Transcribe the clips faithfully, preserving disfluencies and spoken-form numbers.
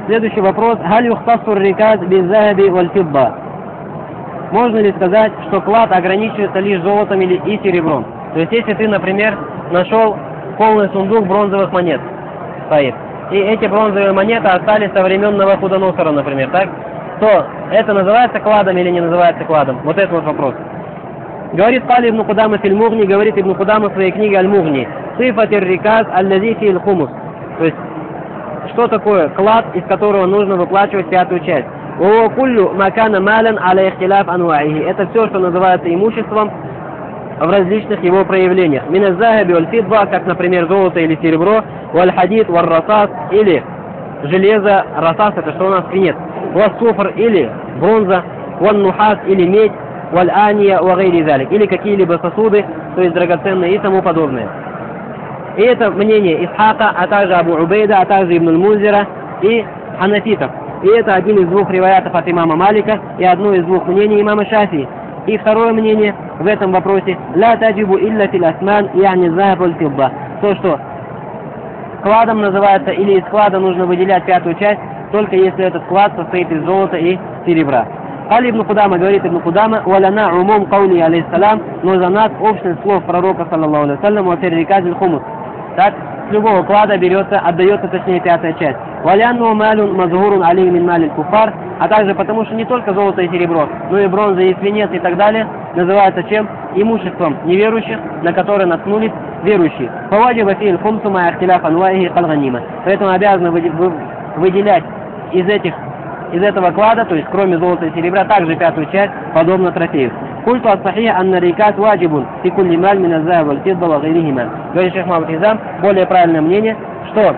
Следующий вопрос. Халь юхтассу риказ биззахаби валь-фидда. Можно ли сказать, что клад ограничивается лишь золотом или и серебром? То есть, если ты, например, нашел полный сундук бронзовых монет, стоит, и эти бронзовые монеты остались со времен Навуходоносора, например, так, то это называется кладом или не называется кладом? Вот это вот вопрос. Говорит Кали ибн Кудама филь-Мугни, говорит ибн Кудама в своей книге Аль-Мугни, сифатир риказ аллази фил хумус. То есть, что такое клад, из которого нужно выплачивать пятую часть? О куллю макана малян аля ихтиляф анваихи. Это все, что называется имуществом в различных его проявлениях. Миназзахаби валь-фидда, как, например, золото или серебро, валь-хадид, валь-расас, или железо, расас, это что у нас свинец, валь-суфр, или бронза, валь-нухас, или медь, валь-ания, вагайри залик, или какие-либо сосуды, то есть драгоценные и тому подобное. И это мнение Исхака, а также Абу Убейда, а также Ибн аль-Мунзира и ханафитов. И это один из двух риваятов от имама Малика и одно из двух мнений имама Шафии. И второе мнение в этом вопросе «Ла таджибу илля фил асман яни захаб аль-фидда». То, что кладом называется, или из клада нужно выделять пятую часть, только если этот клад состоит из золота и серебра. Али ибн Кудама, говорит ибн Кудама, «Валяна умум каули алейхиссалам», но за нас общность слов пророка, саллаллаху алейхи вассалям, «Ва фирриказиль хумус». Так, с любого клада берется, отдается, точнее, пятая часть. «Валянну малюн мазгурун алей мин малиль куфар», а также потому, что не только золото и серебро, но и бронза, и свинец, и так далее, называется чем? Имуществом неверующих, на которые наткнулись верующие. «Фаваджиба фи'л хумсу ма ихтиляф анваихи калганима». Поэтому обязаны выделять из этих из этого клада, то есть кроме золота и серебра, также пятую часть, подобно трофею. Культу ас-сахих анна рикат ваджибун фи кулли маль мин аз-захаб валь-фидда ва гайрихима. Говорит шейх Мухаммад Хизам, более правильное мнение, что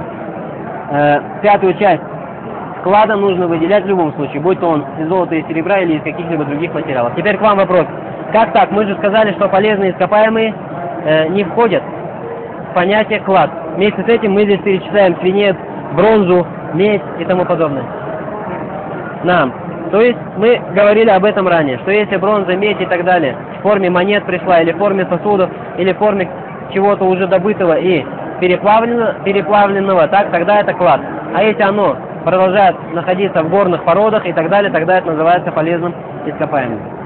э, пятую часть клада нужно выделять в любом случае, будь то он из золота и серебра или из каких-либо других материалов. Теперь к вам вопрос. Как так? Мы же сказали, что полезные ископаемые э, не входят в понятие клад. Вместе с этим мы здесь перечисляем свинец, бронзу, медь и тому подобное. Нам. То есть мы говорили об этом ранее, что если бронза, медь и так далее в форме монет пришла, или в форме сосудов, или в форме чего-то уже добытого и переплавленного, переплавленного, так, тогда это клад. А если оно продолжает находиться в горных породах и так далее, тогда это называется полезным ископаемым.